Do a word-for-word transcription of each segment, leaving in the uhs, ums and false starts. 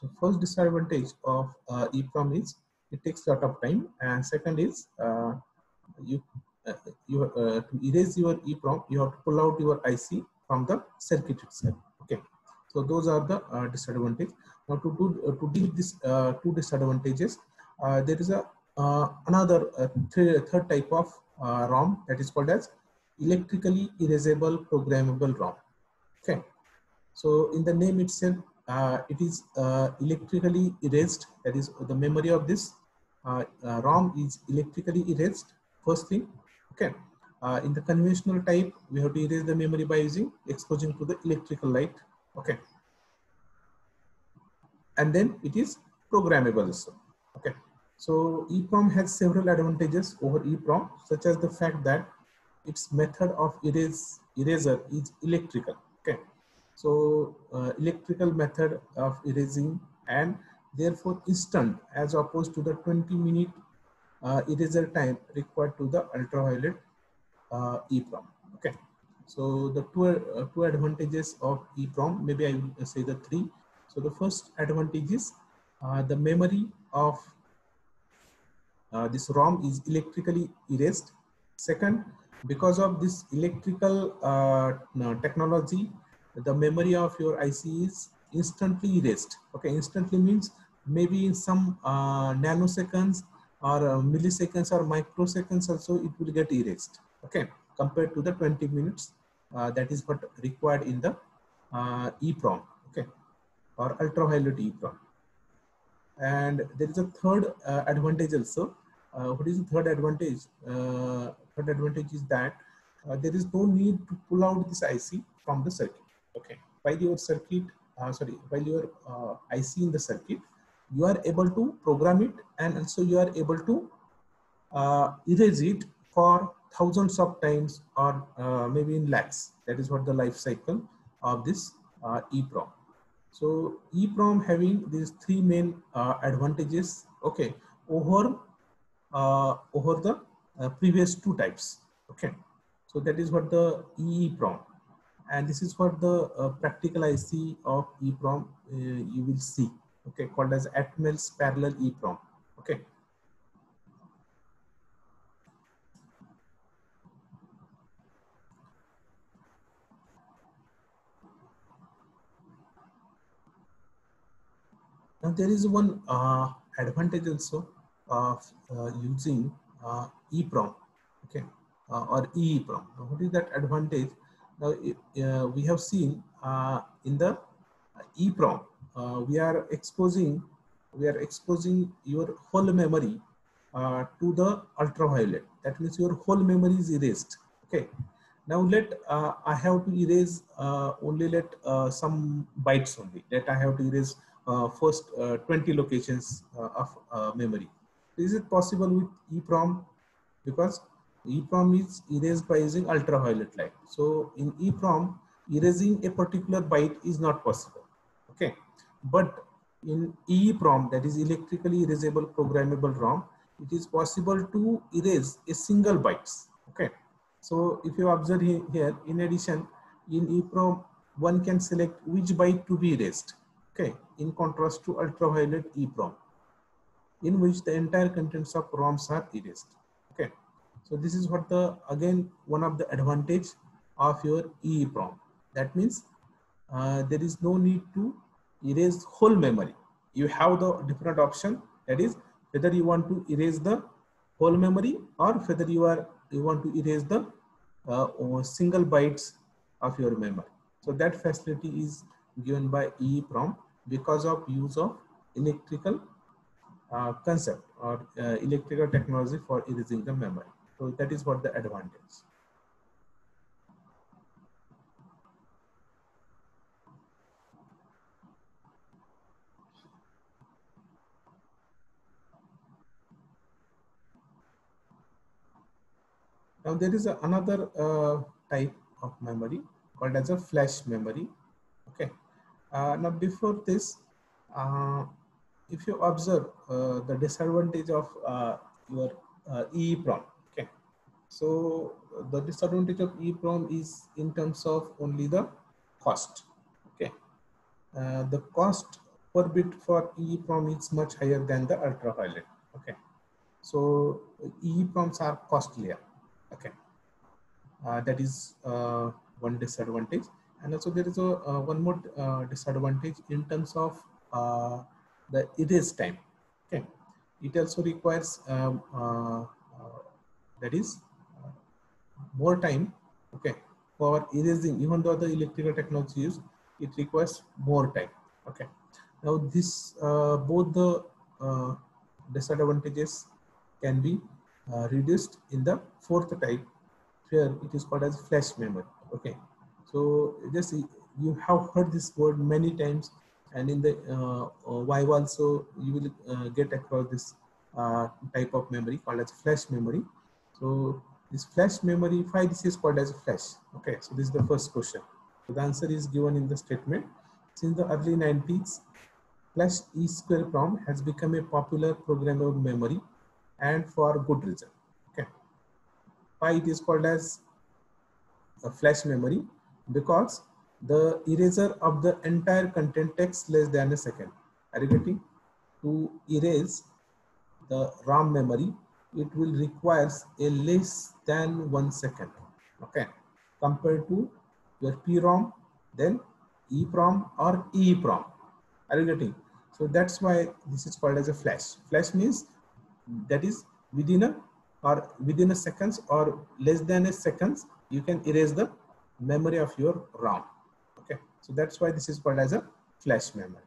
So first disadvantage of uh, EEPROM is it takes a lot of time, and second is uh, you uh, you uh, to erase your EEPROM, you have to pull out your I C from the circuit itself. Okay, so those are the uh, disadvantages. Now to do uh, to deal with this uh, two disadvantages, uh, there is a uh, another uh, th third type of uh, ROM, that is called as electrically erasable programmable ROM. Okay, so in the name itself, uh, it is uh, electrically erased. That is, the memory of this uh, uh, ROM is electrically erased. First thing, okay. Uh, in the conventional type, we have to erase the memory by using exposing to the electrical light. Okay, and then it is programmable also. Okay, so EEPROM has several advantages over EEPROM, such as the fact that its method of erase eraser is electrical. Okay, so uh, electrical method of erasing, and therefore instant, as opposed to the twenty minute uh, eraser time required to the ultraviolet uh, EEPROM. Okay, so the two uh, two advantages of EEPROM, maybe I will say the three. So the first advantage is uh, the memory of uh, this ROM is electrically erased. Second, because of this electrical uh, technology, the memory of your I C is instantly erased. Okay, instantly means maybe in some uh, nanoseconds or uh, milliseconds or microseconds also it will get erased. Okay, compared to the twenty minutes uh, that is what required in the uh, EEPROM. Okay, or ultraviolet EEPROM. And there is a third uh, advantage also. Uh, what is the third advantage? Uh, third advantage is that uh, there is no need to pull out this I C from the circuit. Okay, while your circuit, uh, sorry, while your uh, I C in the circuit, you are able to program it, and also you are able to uh, erase it for thousands of times, or uh, maybe in lakhs. That is what the life cycle of this uh, EEPROM. So EEPROM having these three main uh, advantages, okay, over uh, over the uh, previous two types. Okay, so that is what the EEPROM, and this is what the uh, practical I C of EEPROM uh, you will see. Okay, called as Atmel's parallel EEPROM. Okay. Now there is one uh, advantage also of uh, using uh, EEPROM, okay, uh, or EEPROM. Now, what is that advantage? Now uh, we have seen uh, in the EEPROM, uh, we are exposing we are exposing your whole memory uh, to the ultraviolet. That means your whole memory is erased. Okay. Now let uh, I have to erase uh, only let uh, some bytes only. That I have to erase uh, first uh, twenty locations uh, of uh, memory. Is it possible with EEPROM? Because EEPROM is erased by using ultraviolet light. So in EEPROM, erasing a particular byte is not possible. Okay, but in EEPROM, that is electrically erasable programmable ROM, it is possible to erase a single bytes. Okay, so if you observe here, in addition, in EEPROM, one can select which byte to be erased. Okay, in contrast to ultraviolet EEPROM, in which the entire contents of ROMs are erased. Okay, so this is what the again one of the advantage of your EEPROM. That means uh, there is no need to erase whole memory. You have the different option, that is whether you want to erase the whole memory or whether you are you want to erase the uh, single bytes of your memory. So that facility is given by EEPROM because of use of electrical uh, concept or uh, electrical technology for erasing the memory. So that is what the advantage. Now there is a, another uh, type of memory called as a flash memory. Okay. Uh, now before this, uh, if you observe uh, the disadvantage of uh, your uh, EEPROM. Okay. So the disadvantage of EEPROM is in terms of only the cost. Okay. Uh, the cost per bit for EEPROM is much higher than the ultraviolet. Okay, so EEPROMs are costlier. Okay, uh, that is uh, one disadvantage, and also there is a uh, one more uh, disadvantage in terms of uh, the erase time. Okay, it also requires um, uh, uh, that is uh, more time. Okay, for erasing, even though the electrical technology is, it requires more time. Okay, now this uh, both the uh, disadvantages can be uh, reduced in the fourth type. Here it is called as flash memory. Okay, so just you have heard this word many times, and in the uh, uh, Vive also you will uh, get across this uh, type of memory called as flash memory. So this flash memory, why this is called as flash? Okay, so this is the first question. So the answer is given in the statement. Since the early nineties, flash E square PROM has become a popular programmable memory, and for good reason. Okay, why it is called as a flash memory? Because the eraser of the entire content takes less than a second. Are you getting? To erase the RAM memory, it will require a less than one second. Okay, compared to your P ROM, then EEPROM or EEPROM. Are you getting? So that's why this is called as a flash. Flash means that is within a or within a seconds or less than a seconds, you can erase the memory of your RAM. Okay, so that's why this is called as a flash memory.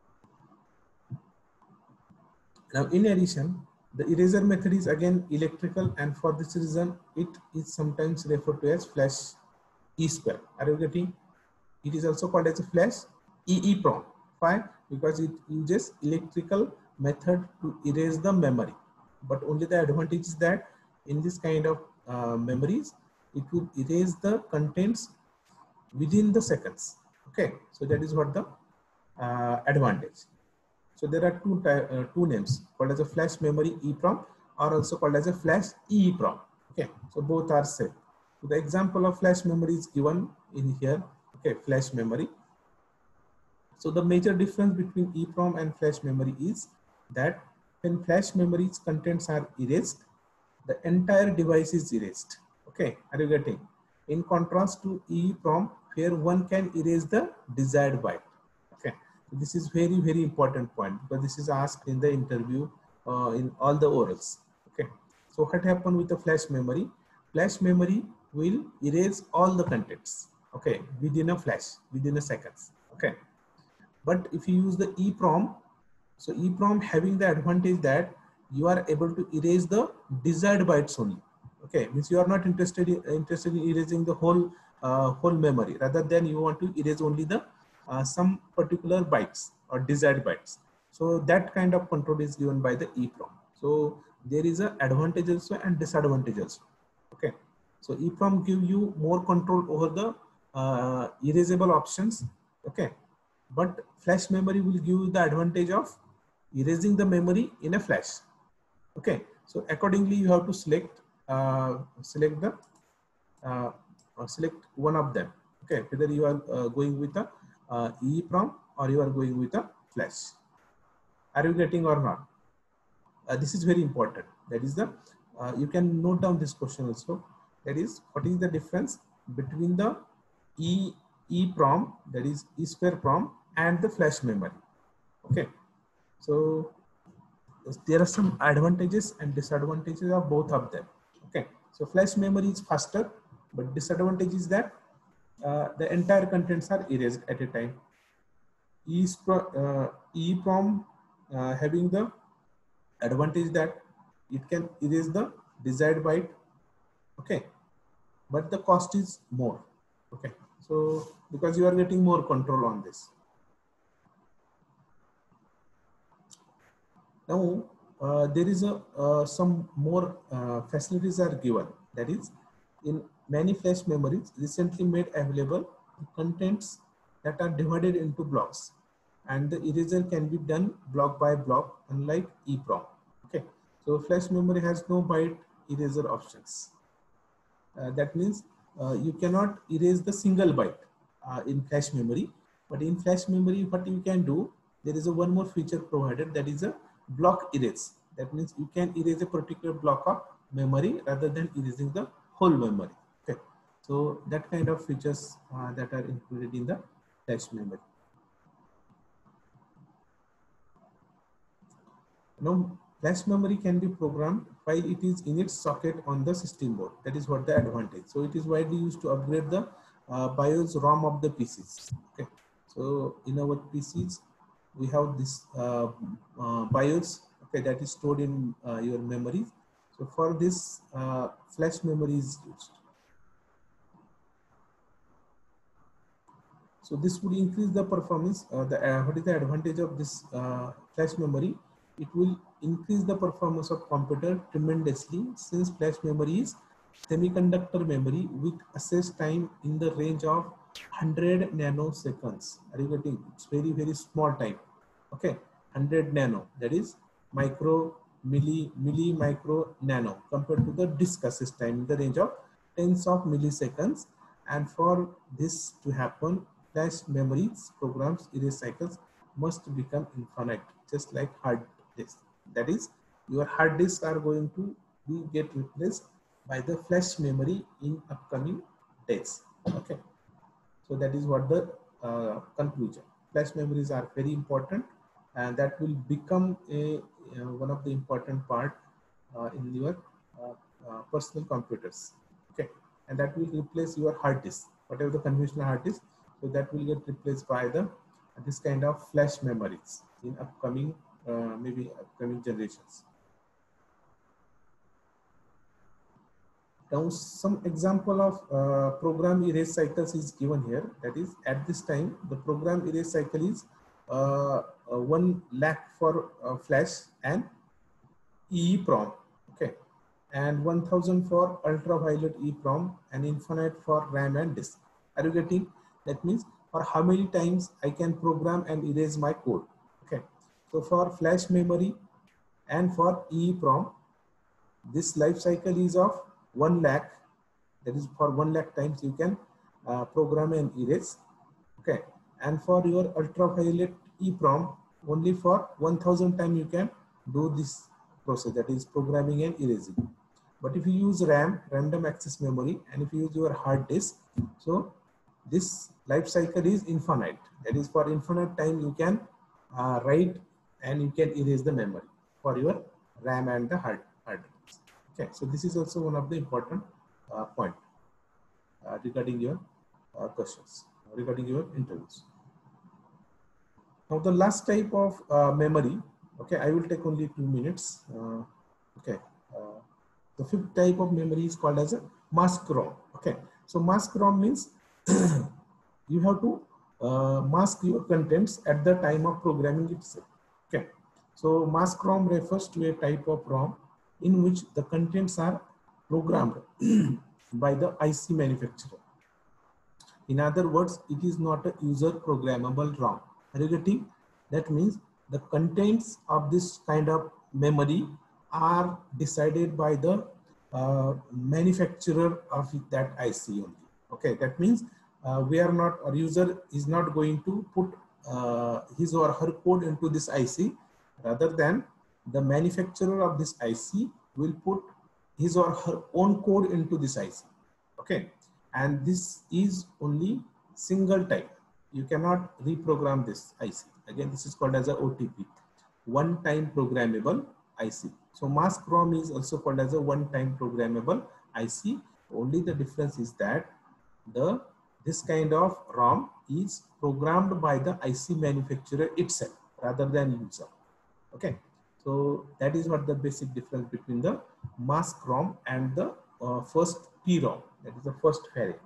Now, in addition, the eraser method is again electrical, and for this reason, it is sometimes referred to as flash E square. Are you getting? It is also called as a flash EEPROM. Why? Because it uses electrical method to erase the memory. But only the advantage is that in this kind of uh, memories, it will erase the contents within the seconds. Okay, so that is what the uh, advantage. So there are two uh, two names called as a flash memory EEPROM, or also called as a flash EEPROM. Okay, so both are same. So the example of flash memory is given in here. Okay, flash memory. So the major difference between EEPROM and flash memory is that when flash memory's contents are erased, the entire device is erased. Okay, are you getting? In contrast to EEPROM, where one can erase the desired byte. Okay, so this is very very important point, because this is asked in the interview uh, in all the orals. Okay, so what happened with the flash memory? Flash memory will erase all the contents. Okay, within a flash, within a seconds. Okay, but if you use the EEPROM, so EEPROM having the advantage that you are able to erase the desired bytes only. Okay, means you are not interested in, interested in erasing the whole uh, whole memory. Rather than you want to erase only the uh, some particular bytes or desired bytes. So that kind of control is given by the EEPROM. So there is a advantage also and disadvantage also. Okay, so EEPROM give you more control over the uh, erasable options. Okay, but flash memory will give you the advantage of erasing the memory in a flash. Okay, so accordingly you have to select uh, select the uh, select one of them. Okay, whether you are uh, going with a uh, EEPROM or you are going with a flash. Are you getting or not? Uh, this is very important. That is the uh, you can note down this question also. That is, what is the difference between the E EEPROM, that is E square PROM, and the flash memory? Okay, so there are some advantages and disadvantages of both of them. Okay, so flash memory is faster, but disadvantage is that uh, the entire contents are erased at a time. E uh, EEPROM uh, having the advantage that it can erase the desired byte. Okay, but the cost is more. Okay, so because you are getting more control on this. Now uh, there is a uh, some more uh, facilities are given. That is, in many flash memories recently made available, the contents that are divided into blocks, and the erasure can be done block by block, unlike EEPROM. Okay, so flash memory has no byte eraser options. Uh, that means uh, you cannot erase the single byte uh, in flash memory, but in flash memory what you can do, there is a one more feature provided, that is a block erase. That means you can erase a particular block of memory rather than erasing the whole memory. Okay, so that kind of features uh, that are included in the flash memory. Now, flash memory can be programmed while it is in its socket on the system board. That is what the advantage. So it is widely used to upgrade the uh, BIOS ROM of the P Cs. Okay, so in our P Cs we have this uh, uh, BIOS. Okay, that is stored in uh, your memory. So for this, uh, flash memory is used. So this would increase the performance. Uh, the uh, what is the advantage of this uh, flash memory? It will increase the performance of computer tremendously, since flash memory is semiconductor memory with access time in the range of one hundred nanoseconds. Are you getting? It's very very small time. Okay, one hundred nano, that is micro, milli, milli, micro, nano, compared to the disk access time in the range of tens of milliseconds. And for this to happen, flash memories programs erase cycles must become infinite, just like hard disk. That is, your hard disks are going to be get replaced by the flash memory in upcoming days. Okay, so that is what the uh, conclusion. Flash memories are very important, and that will become a uh, one of the important part uh, in your uh, uh, personal computers. Okay, and that will replace your hard disk, whatever the conventional hard disk. So that will get replaced by the uh, this kind of flash memories in upcoming uh, maybe upcoming generations. Now some example of uh, program erase cycles is given here. That is, at this time the program erase cycle is uh, uh, one lakh for uh, flash and EEPROM, okay, and one thousand for ultraviolet EEPROM, and infinite for RAM and disk. Are you getting? That means for how many times I can program and erase my code. Okay, so for flash memory and for EEPROM, this life cycle is of one lakh. That is, for one lakh times you can uh, program and erase. Okay, and for your ultraviolet EEPROM, only for one thousand times you can do this process, that is programming and erasing. But if you use RAM, random access memory, and if you use your hard disk, so this life cycle is infinite. That is, for infinite time you can uh, write and you can erase the memory for your RAM and the hard, hard disk. Okay, so this is also one of the important uh, point uh, regarding your uh, questions, regarding your interviews. Now the last type of uh, memory, okay, I will take only two minutes. Uh, okay, uh, the fifth type of memory is called as a mask ROM. Okay, so mask ROM means you have to uh, mask your contents at the time of programming itself. Okay, so mask ROM refers to a type of ROM in which the contents are programmed by the I C manufacturer. In other words, it is not a user programmable ROM. Are you getting? That means the contents of this kind of memory are decided by the uh, manufacturer of that I C only. Okay, that means uh, we are not, our user is not going to put uh, his or her code into this I C, rather than the manufacturer of this I C will put his or her own code into this I C. Okay, and this is only single type. You cannot reprogram this I C. Again, this is called as a O T P, one-time programmable I C. So mask ROM is also called as a one-time programmable I C. Only the difference is that the this kind of ROM is programmed by the I C manufacturer itself rather than user. Okay, so that is what the basic difference between the mask ROM and the uh, first P ROM, that is the first variant.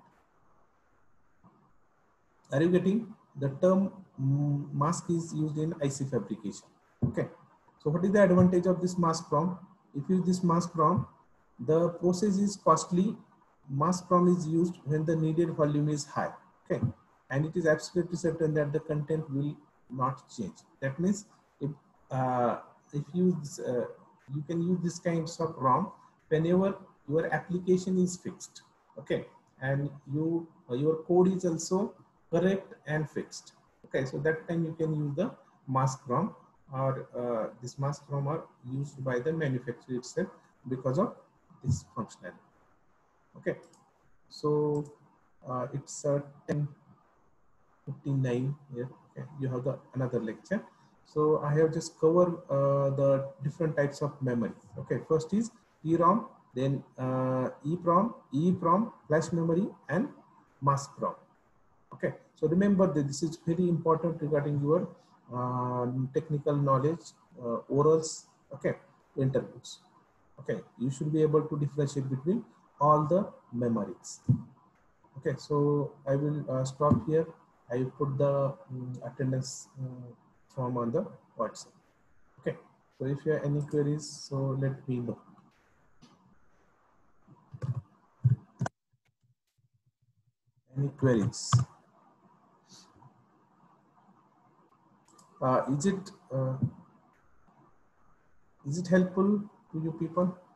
Are you getting? The term mm, mask is used in I C fabrication. Okay, so what is the advantage of this mask ROM? If you use this mask ROM, the process is costly. Mask ROM is used when the needed volume is high. Okay, and it is absolutely certain that the content will not change. That means if uh, if you uh, you can use this kind of ROM whenever your application is fixed. Okay, and you uh, your code is also correct and fixed. Okay, so that time you can use the mask ROM, or uh, this mask ROM are used by the manufacturer itself because of this functionality. Okay, so uh, it's uh, ten fifty-nine here. Okay, you have the another lecture. So I have just covered uh, the different types of memory. Okay, first is E ROM, then uh, EEPROM, EEPROM, flash memory, and mask ROM. Okay, so remember that this is very important regarding your uh, technical knowledge, uh, orals, okay, interviews. Okay, you should be able to differentiate between all the memories. Okay, so I will uh, stop here. I put the um, attendance um, form on the WhatsApp. Okay, so if you have any queries, so let me know. Any queries? Uh, is it uh, is it helpful to you people?